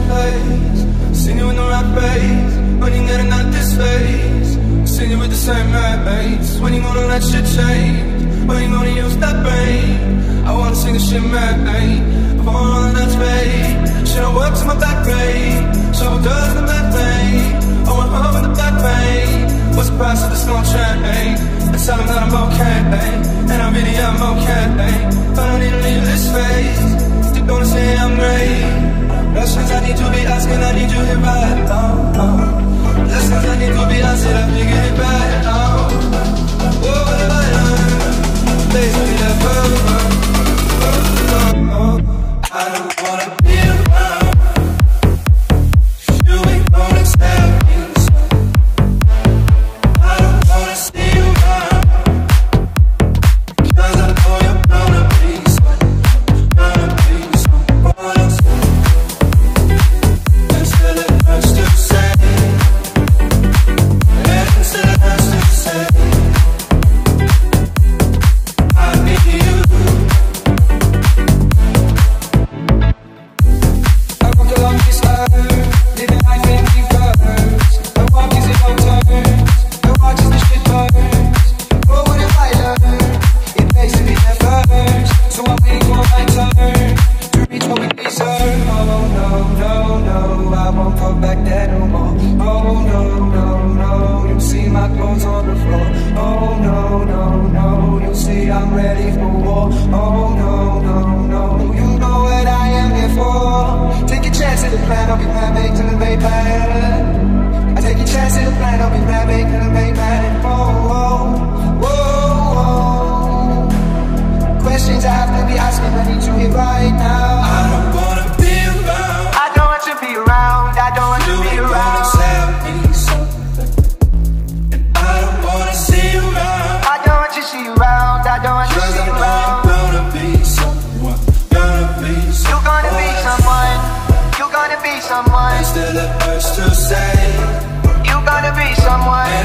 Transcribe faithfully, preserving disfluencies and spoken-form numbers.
place. Seen you in the right place, when you getting out this phase. Seen you with the same mates, when you gonna let shit change, when you gonna use that brain. I wanna see the shit mate, before all of that's paid. Should've worked to my back pain, shovel does the back pain. Oh, I'm home in the back pain. What's the price of this no change? And tell them that I'm okay, and I really am okay. But I need to leave this phase, you're gonna say I'm great. Questions I need to be asking, I need you here right now. Lessons I need to be asking, I figured it right now. What have I learned? Basically that forever. I don't wanna be around, you ain't gonna accept me. I don't wanna see you around, cause I know you're gonna be someone, gonna be someone else. And still it hurts to say, and still it hurts to say, I need you. I walk along this earth, living life in reverse. I walk as it don't turn, I watch as the shit burns. Oh, what have I learned? It makes me at first, so I'm waiting for my turn to reach what we deserve. Oh no, no, no, I won't go back there no more. Oh no, no, no, you'll see my clothes on the floor. Oh no, no, no, you'll see I'm ready for war. Oh no, no, no, you know what I am here for. Take a chance at the plan, I'll be mad, make till the way bad. I take a chance at the plan, I'll be mad, make till the way bad. Oh, oh, oh, oh. Questions I have to be asking, I need you here right now. I don't wanna be around, I don't want you to be around, I don't want you to be around. Accept me something, and I don't wanna see you around. I don't want you to see you around, I don't want you to see you around. You're gonna be someone, gonna be someone. You're gonna be someone, you're gonna be someone. And still it hurts to say, you're gonna be someone.